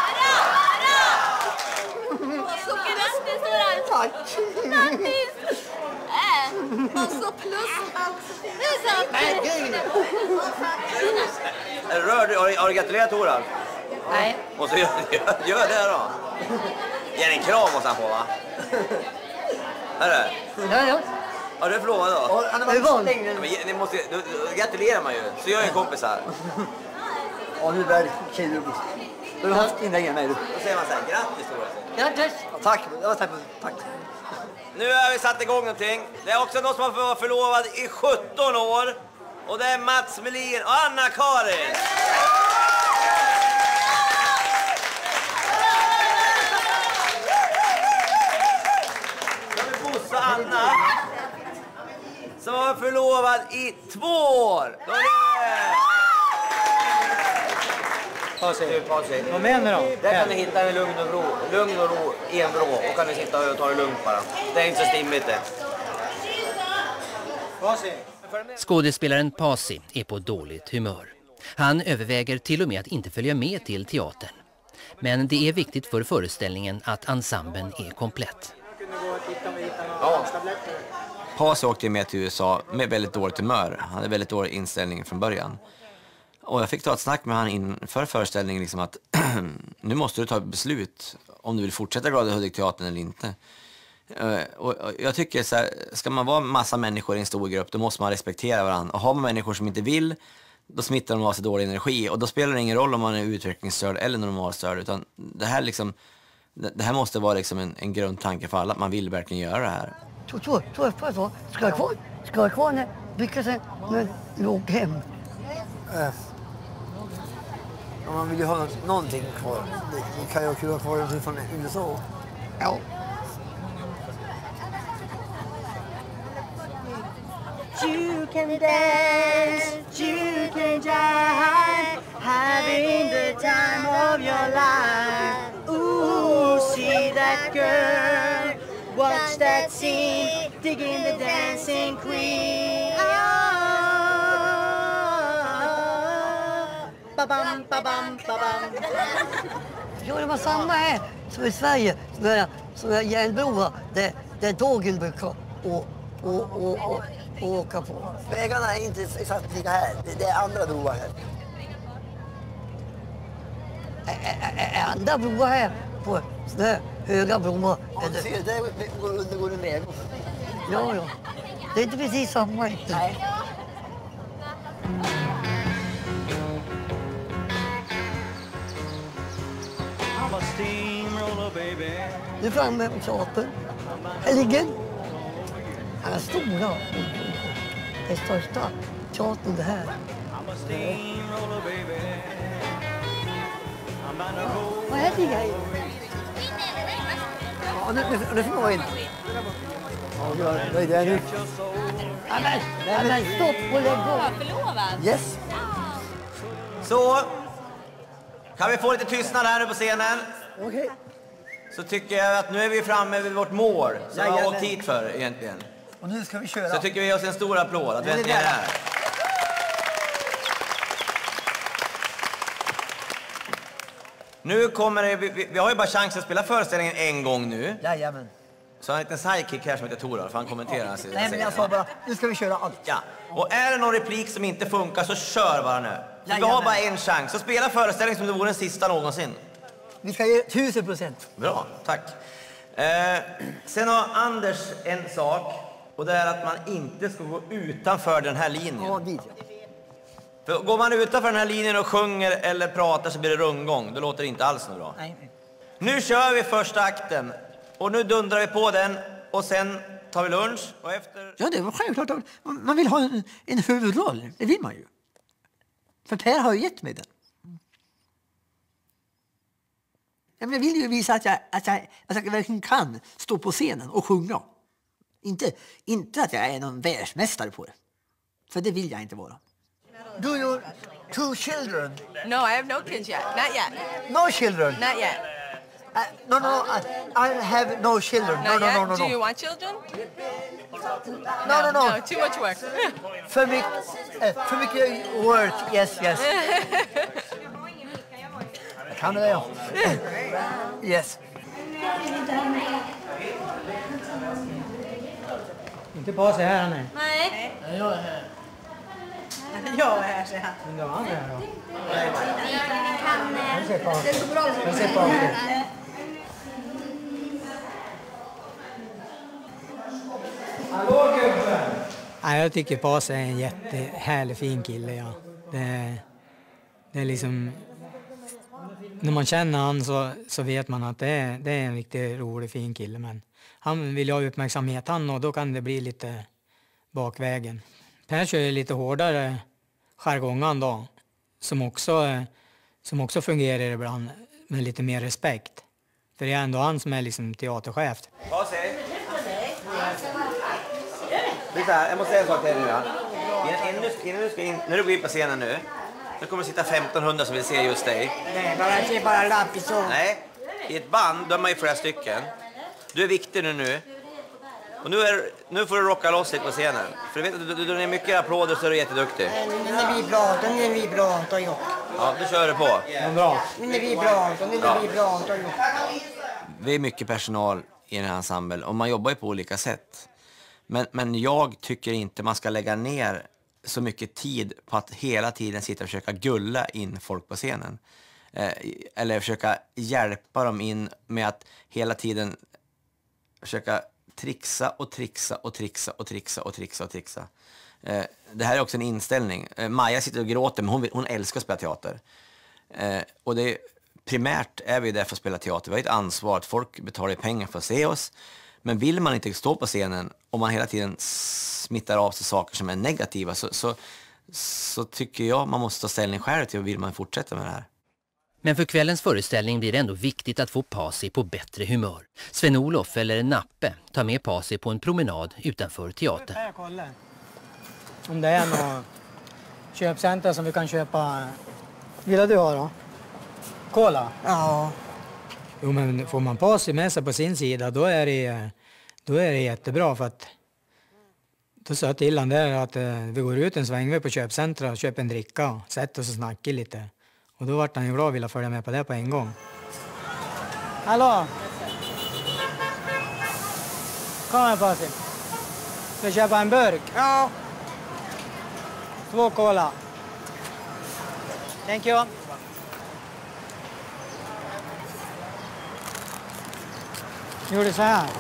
S18: Så grattis, Toral. Tack. Grattis. Äh, och så plus alltså. Det är sant.
S3: Är du rörd? Har, har du gratulerat Toral?
S18: Nej.
S3: Och så gör, gör, gör det då. Ge en kram måste han få, va? Är det?
S4: Ja, ja.
S3: Har du förlovat då?
S4: Ja, han har varit längre.
S3: Men ni måste, då, då gratulerar man ju. Så gör en kompis här.
S1: Ja, nu är det tjej. Du har haft in längre med.
S3: Då säger man så här, grattis Toral.
S1: Grattis. Ja, tack. Ja, tack. Tack.
S3: Nu har vi satt igång någonting. Det är också någon som har varit förlovad i sjutton år. Och det är Mats Melin och Anna-Karin. Så Anna, som var förlovad i två år. Då är det...
S13: Paus. Vad menar du?
S3: Där kan ni hitta en lugn och ro, lugn och ro i en vrå. Och kan ni sitta och ta det lugnt bara. Det är inte så stimmigt det.
S2: Skådespelaren Pasi är på dåligt humör. Han överväger till och med att inte följa med till teatern. Men det är viktigt för föreställningen att ensemblen är komplett.
S3: Ja. Pasi åkte med till U S A med väldigt dåligt humör. Han hade väldigt dålig inställning från början. Och jag fick ta ett snack med han inför föreställningen liksom att nu måste du ta ett beslut om du vill fortsätta Glada Hudik-teatern eller inte. Och jag tycker så här, ska man vara massa människor i en stor grupp, då måste man respektera varandra. Och har man människor som inte vill, då smittar de av sig dålig energi. Och då spelar det ingen roll om man är utvecklingsstörd eller normalstörd, utan det här liksom, det här måste vara liksom en, en grundtanke för alla, att man vill verkligen göra det här.
S4: Så, så, så, så, så. Ska jag kvar? Ska jag kvar när vilka sen när låg hem?
S1: Äh. Om man vill ju ha någonting kvar. Det kan jag ha kvar från U S A.
S4: Ja.
S10: You can dance, you can jive, having the time of your life. Ooh, see that girl, watch that scene, digging the dancing queen. Ba-bam, ba-bam, ba-bam.
S4: Ja, det var samma här som i Sverige. Sådana järnbroar där, där tågen brukar och, och, och, och, och åka på.
S1: Vägarna är inte exakt lika här. Det är andra broar här.
S4: Är andra broar här på sådana här höga broar?
S1: Ja, du ser, där går, går en väg.
S4: Ja, ja. Det är inte precis samma. Nej. Nu är framme på teatern. Här ligger den är stora. Det är största teatern det här. Vad är det här?
S1: Ja, nu, nu, nu får man in. Ja, vad är det nu?
S4: Nej, men stopp och lägg av.
S22: Förlovad?
S1: Yes.
S3: Så, kan vi få lite tystnad här nu på scenen?
S1: Okej. Okay.
S3: Så tycker jag att nu är vi framme vid vårt mål som vi har åkt hit för egentligen.
S1: Och nu ska vi köra.
S3: Så tycker vi oss en stor applåd att vi äntligen är här. Nu kommer det, vi, vi har ju bara chans att spela föreställningen en gång nu.
S1: Jajamän.
S3: Så en liten sidekick här som heter Toralf, han kommenterar sig.
S1: Nej, men jag sa bara, nu ska vi köra allt.
S3: Ja, och är det någon replik som inte funkar så kör bara nu. Så vi har bara en chans. Så spela föreställningen som det vore den sista någonsin.
S1: Vi ska ge tusen procent.
S3: Bra, tack. Eh, sen har Anders en sak. Och det är att man inte ska gå utanför den här linjen.
S1: Ja, dit ja.
S3: För går man utanför den här linjen och sjunger eller pratar så blir det rundgång. Då låter det inte alls något bra.
S1: Nej, nej.
S3: Nu kör vi första akten. Och nu dundrar vi på den. Och sen tar vi lunch. Och efter...
S1: Ja, det var självklart. Man vill ha en, en huvudroll. Det vill man ju. För Per har ju gett mig den. Ja, men jag vill ju visa att jag, att, jag, att jag verkligen kan stå på scenen och sjunga. Inte, inte att jag är någon världsmästare på det. För det vill jag inte vara. Do you two children?
S9: No, I have no kids yet. Not yet.
S1: No children?
S9: Not yet.
S1: Uh, no, no, I, I have no children. No,
S9: Not
S1: no,
S9: yet?
S1: no, no, no.
S9: Do you want children?
S1: No, no, no.
S9: No, too much work.
S1: För mycket, uh, för mycket work, yes, yes. Kan du det, ja? Yes.
S13: Inte på sig här, nej.
S22: Nej.
S13: Jag är här.
S9: Jag är här, säger han.
S13: Men det var han här då.
S22: Han
S13: Jag ser på. Jag ser på. Hallå gubben! Nej, jag tycker Paz är en jättehärlig, fin kille, ja. Det, det är liksom... När man känner han så, så vet man att det är, det är en riktigt rolig, fin kille. Men han vill ha uppmärksamhet han och då kan det bli lite bakvägen. Per kör ju lite hårdare jargongen då. Som också, som också fungerar ibland med lite mer respekt. För det är ändå han som är liksom teaterchef.
S3: Vad säger du? Jag måste säga en sak till dig nu. Ja. Innan, innan du ska in, när du går in på scenen nu. Nu kommer det sitta femtonhundra som vill se just dig.
S16: Nej, bara se bara lappis och...
S3: Nej, i ett band då är man ju flera stycken. Du är viktig nu nu. Och nu, är, nu får du rocka loss lite på scenen. För du vet att du, du, du är mycket applåder så är du jätteduktig.
S16: Nu när vi pratar, nu när vi pratar, ja.
S3: Ja, du kör det på.
S13: Ja, bra.
S16: Nu när vi pratar, nu när vi pratar, ja.
S3: Vi är mycket personal i den här ensemble och man jobbar ju på olika sätt. Men, men jag tycker inte man ska lägga ner så mycket tid på att hela tiden sitta och försöka gulla in folk på scenen. Eh, eller försöka hjälpa dem in med att hela tiden försöka trixa och trixa och trixa och trixa och trixa och trixa. Eh, det här är också en inställning. Eh, Maja sitter och gråter men hon, vill, hon älskar att spela teater. Eh, och det är, primärt är vi där för att spela teater. Vi har ett ansvar att folk betalar pengar för att se oss. Men vill man inte stå på scenen och man hela tiden smittar av sig saker som är negativa så, så, så tycker jag man måste ta ställning själv till och vill man fortsätta med det här.
S2: Men för kvällens föreställning blir det ändå viktigt att få Pasi på bättre humör. Sven-Olof eller Nappe tar med Pasi på en promenad utanför teatern.
S13: Om det är något köpcenter som vi kan köpa. Vill du ha då? Cola?
S16: Ja.
S13: Jo, men får man Pasi med sig på sin sida då är det, då är det jättebra för att då sa jag till han där att eh, vi går ut en sväng på köpcentra och köper en dricka och sätter oss och snackar lite. Och då var han ju glad och ville följa med på det på en gång. Hallå? Kom här Pasi. Ska du köpa en burk?
S16: Ja.
S13: Två cola. Thank you. Gjorde så här.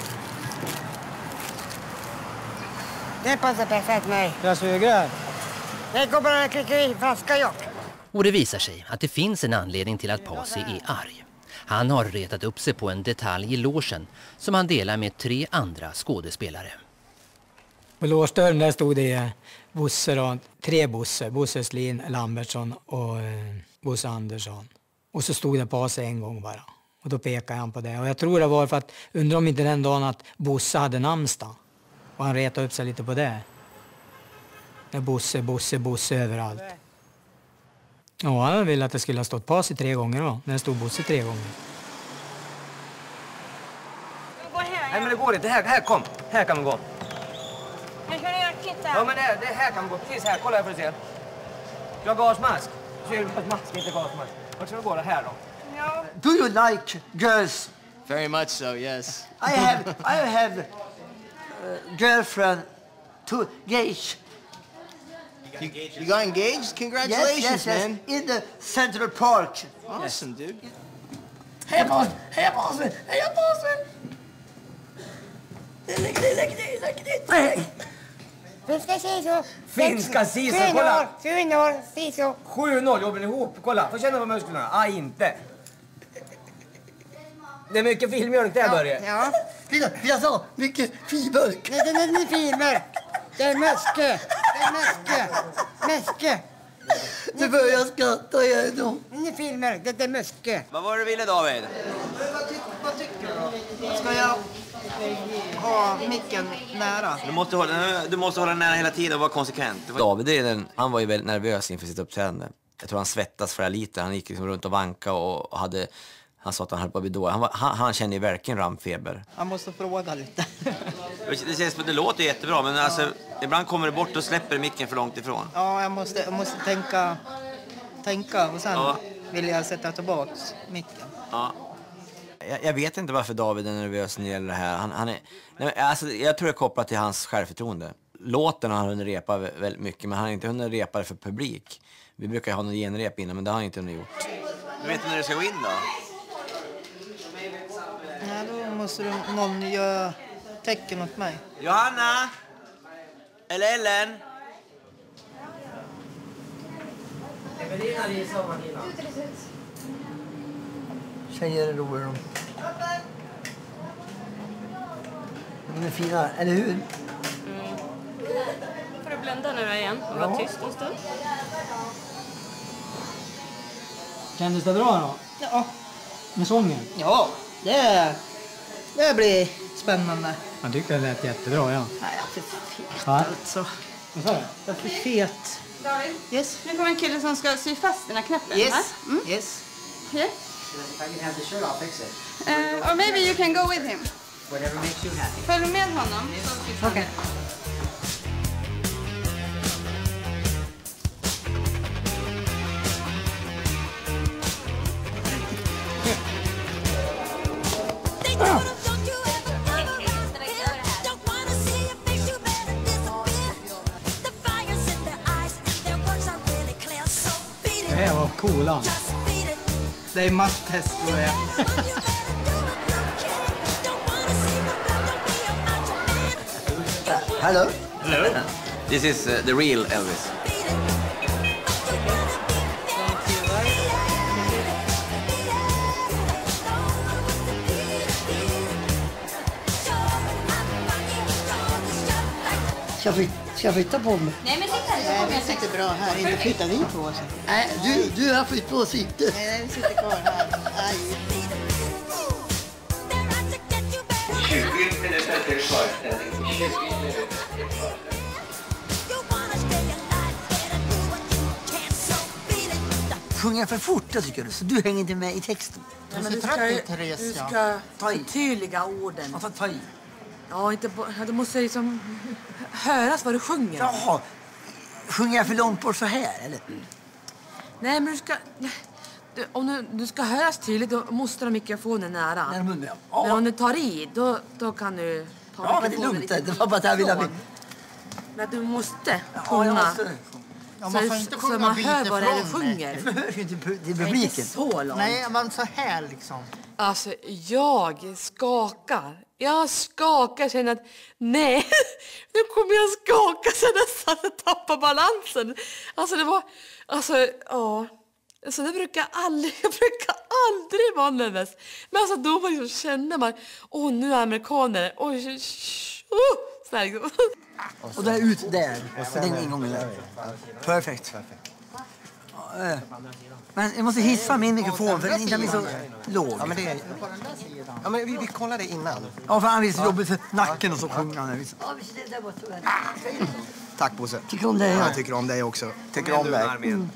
S16: Det passar perfekt mig.
S13: Jag suger.
S16: Det går bara att klicka i flaska, ja.
S2: Och det visar sig att det finns en anledning till att Pasi är arg. Han har retat upp sig på en detalj i logen som han delar med tre andra skådespelare.
S13: På låsdörren där stod det Bosse och tre Bosse. Bosse Slin, Lambertsson och eh, Bosse Andersson. Och så stod det Pasi en gång bara. Och då pekade han på det. Och jag tror det var för att undrar om inte den dagen att Bosse hade namnsdag. Och han retade upp sig lite på det. Det Bosse, Bosse, Bosse överallt. Ja, han ville att det skulle ha stått pass i tre gånger då. När det stod Bosse tre gånger.
S21: Nej, men det går inte. Här, här, kom. Här kan man gå.
S9: Men hur är det? Titta.
S21: Ja, men det, det här kan man gå. Precis här. Kolla här får du se. Du har gasmask. Du ser gasmask, inte gasmask. Vart ska du gå det här då?
S9: Ja.
S1: Do you like girls?
S11: Very much so, yes.
S1: I have, I have uh, girlfriend to gauge.
S11: You, you got engaged? Congratulations,
S1: yes, yes, yes.
S11: man.
S1: In the Central Park.
S11: Awesome, dude.
S1: Hej boss! Hej boss! Hej boss! Lägg dig, lägg dig, lägg dig! Nej!
S20: Finska siso.
S21: Finska siso, kolla!
S20: sju noll, siso.
S21: sju noll, jobbar ni ihop? Kolla, få känna på musklerna. Ah, inte. Det är mycket filmjölk där, Börje.
S20: Ja.
S1: Titta, jag sa mycket filmjölk.
S20: Nej, det är inte filmjölk. Det är möske. Det är möske. Möske.
S1: Du börjar skratta igen då.
S20: Det är filmjölk, det är möske.
S3: Vad var det du ville, David?
S17: Vad tycker du då? Ska jag ha micken nära?
S3: Du måste hålla, du måste hålla den nära hela tiden och vara konsekvent. David, är den, han var ju väldigt nervös inför sitt uppträdande. Jag tror han svettas flera liter. Han gick liksom runt och vanka och hade... Han sa att han höll på att bli dålig. Han, var, han, han kände ju verkligen rampfeber.
S17: Jag måste fråga lite.
S3: Det känns som att det låter jättebra, men alltså, ibland kommer det bort och släpper micken för långt ifrån.
S17: Ja, jag måste, jag måste tänka, tänka och sen
S3: Ja.
S17: vill jag sätta tillbaka micken.
S3: Ja. Jag, jag vet inte varför David är nervös när det gäller det här. Han, han är, nej, alltså, jag tror det är kopplat till hans självförtroende. Låten har han hunnit repa väldigt mycket, men han har inte hunnit repa det för publik. Vi brukar ha någon genrep innan, men det har han inte hunnit gjort. Du vet när du ska gå in då?
S17: Ja, då måste du, någon göra tecken åt mig.
S3: Johanna! Eller Ellen?
S21: Evelina, det är sommartiden.
S1: Tjejer är roliga de. De är fina, eller hur?
S12: Mm. Får du blända nu igen och vara tyst en stund?
S13: Kändes det bra då?
S17: Ja.
S13: Med sången?
S17: Ja, det, det blir spännande.
S13: Jag tyckte det lät jättebra, ja.
S17: Nej, jag är för fet
S13: Va?
S17: alltså.
S13: Vad sa du?
S17: Jag är för fet.
S12: David,
S17: yes.
S12: nu kommer en kille som ska sy fast dina knäppen.
S17: Yes,
S12: här. Mm.
S17: yes.
S12: Okay.
S19: If I can have the shirt, I'll fix it.
S12: Uh, or maybe you can go with him.
S19: Whatever makes you happy.
S12: Följ med honom. Okej. Okay.
S13: Det var coola.
S17: Det är masstest, tror jag.
S1: Hello.
S3: Hello. This is uh, the real Elvis.
S1: Ska jag, ska jag flytta på mig?
S12: Nej, men sitta här.
S17: Nej, vi sitter bra här. Inte flyttar vi på oss.
S1: Nej, du, du har flyttat på sitter.
S17: Nej, vi sitter kvar här. Aj.
S5: tjugo minuter kvar.
S1: Sjunga för fort, jag tycker du. Så du hänger inte med i texten.
S15: Ja, men du ska, du ska förtydliga orden.
S1: Alltså, ta i.
S15: Ja, inte på, ja, det måste liksom höras vad du sjunger.
S1: Jaha. Sjunger jag för långt bort så här, eller?
S15: Nej, men du ska... Du, om du, du ska höras tydligt, då måste du ha mikrofonen nära.
S1: Nära munnen, ja.
S15: Men om du tar i, då, då kan du ta
S1: Ja, men det är
S15: mikrofonen
S1: lugnt.
S15: lite
S1: Det var bara att jag ville...
S15: ifrån. Men du måste
S1: Ja,
S15: sjunga.
S1: jag måste.
S17: Ja, man får inte
S15: så,
S17: sjunga
S15: så man
S17: bit
S15: hör vad det är du
S17: ifrån.
S15: sjunger.
S1: Det hörs ju inte till
S15: Nej,
S1: publiken.
S15: inte så långt.
S17: Nej, men så här liksom.
S15: Alltså, jag skakar. Jag skakar. Jag känner att nej, nu kommer jag skaka så nästan att jag tappar balansen. Alltså, det var... Alltså, ja... Alltså, det brukar aldrig, jag brukar aldrig vara nervös. Men alltså, då var liksom, känner man, åh, nu är amerikaner. Oj, oj, oj. Så här liksom.
S1: Och då är ut där. Och den ingången där. Perfekt. eh, men jag måste hissa min mikrofon för den inte blir så låg.
S6: Ja, men, det är, ja, men vi, vi kollar det innan.
S1: Ja, för han blir så jobbig för nacken och så sjunger han.
S6: Tack, Bosse.
S4: Tycker om dig.
S6: Ja, jag tycker om dig också. Tycker om dig. Mm.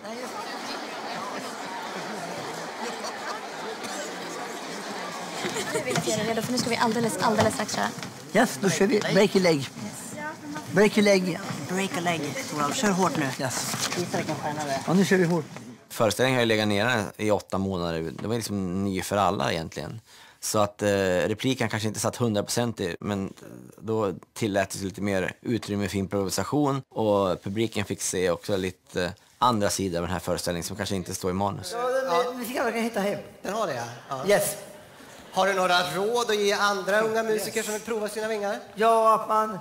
S14: Vi är redo för nu ska vi alldeles, alldeles strax köra.
S1: Yes, då kör vi break a leg. Break a leg.
S23: Break a leg. Kör hårt nu.
S1: Yes.
S23: Visa vilken stjärna det är.
S1: Ja, nu kör vi hårt.
S3: Föreställningen har ju legat nere i åtta månader. Det var liksom ny för alla egentligen. Så att eh, repliken kanske inte satt hundra procent i, men då tilläts lite mer utrymme för improvisation. Och publiken fick se också lite eh, andra sidor av den här föreställningen som kanske inte står i manus.
S1: Ja, vi ska försöka hitta hem.
S6: Den har det, ja. ja.
S1: Yes.
S6: Har du några råd att ge andra unga musiker som vill prova sina vingar?
S1: Ja, att man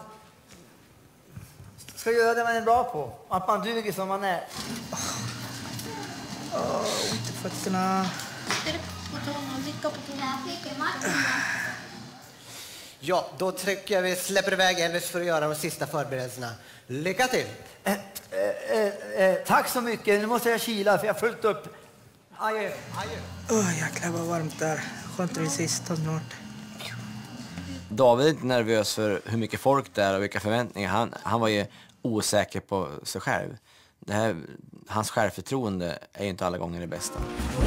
S1: ska göra det man är bra på. Att man duger som man är. Åh, oh, ont i fötterna.
S6: Ja, då trycker jag vi släpper iväg Elvis för att göra de sista förberedelserna. Lycka till!
S1: Eh, eh, eh, tack så mycket. Nu måste jag kila för jag har fullt upp. Adjö.
S23: Åh, oh, jäklar vad varmt där. Skönt det sista snart.
S3: David är inte nervös för hur mycket folk det är och vilka förväntningar. Han, han var ju osäker på sig själv. Det här, hans självförtroende är ju inte alla gånger det bästa.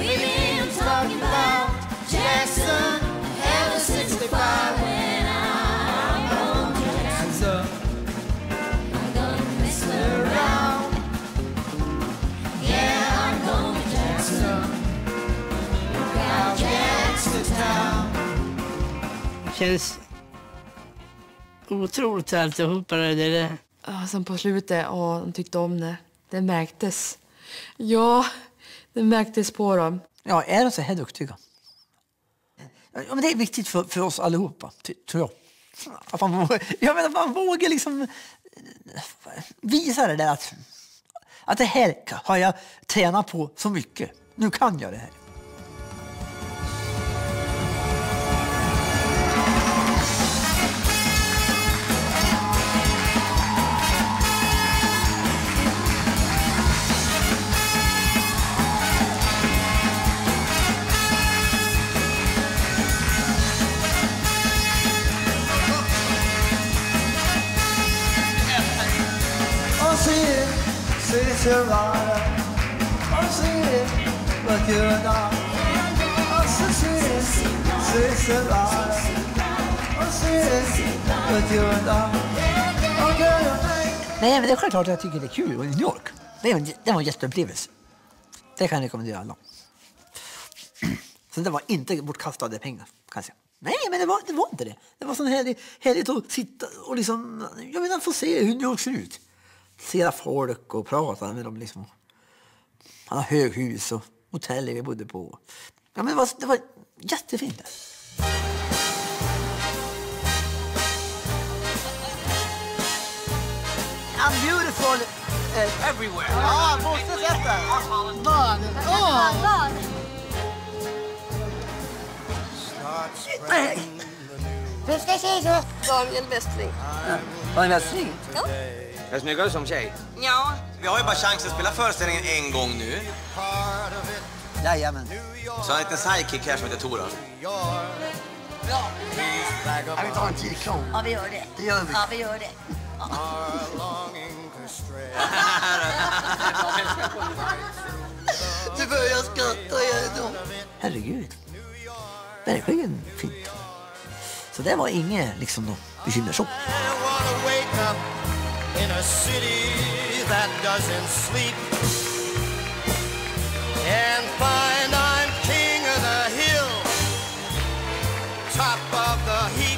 S16: Känns otroligt alltihopa det där.
S15: Ja, sen på slutet, ja, de tyckte om det. Det märktes. Ja, det märktes på dem.
S1: Ja, är de så här duktiga? Ja, men det är viktigt för, för oss allihopa, tror jag. Att man, jag menar, man vågar liksom visa det där att, att det här har jag tränat på så mycket. Nu kan jag det här. Nej, men det är självklart att jag tycker det är kul. Och i New York, det var, det var en jätteupplevelse. Det kan jag rekommendera alla. Så det var inte bortkastade pengar, kan jag säga. Nej, men det var, det var inte det. Det var så härligt, härligt att sitta och liksom, jag menar, få se hur New York ser ut. Se folk och prata med dem liksom. Han har höghus och hotell vi bodde på. Ja, men det var, det var jättefint. I'm beautiful uh, everywhere.
S6: Ja, måste sätta.
S1: Barn. Åh!
S23: Du ska se så.
S22: Daniel Westling.
S1: Daniel Westling?
S22: Ja.
S21: Jag är snyggare som tjej.
S22: Ja.
S3: Vi har ju bara chans att spela föreställningen en gång nu.
S1: Jajamän.
S3: Så har en liten sidekick här som heter Tora.
S22: Ja.
S1: Jag vill ta en till kram.
S22: Ja, vi gör det.
S1: Det gör vi.
S22: Ja, vi gör det.
S1: Du börjar skratta igen då. Herregud. Verkligen fint. Så det var inget liksom då bekymmer så.
S10: In a city that doesn't sleep and find I'm king of the hill, top of the heap.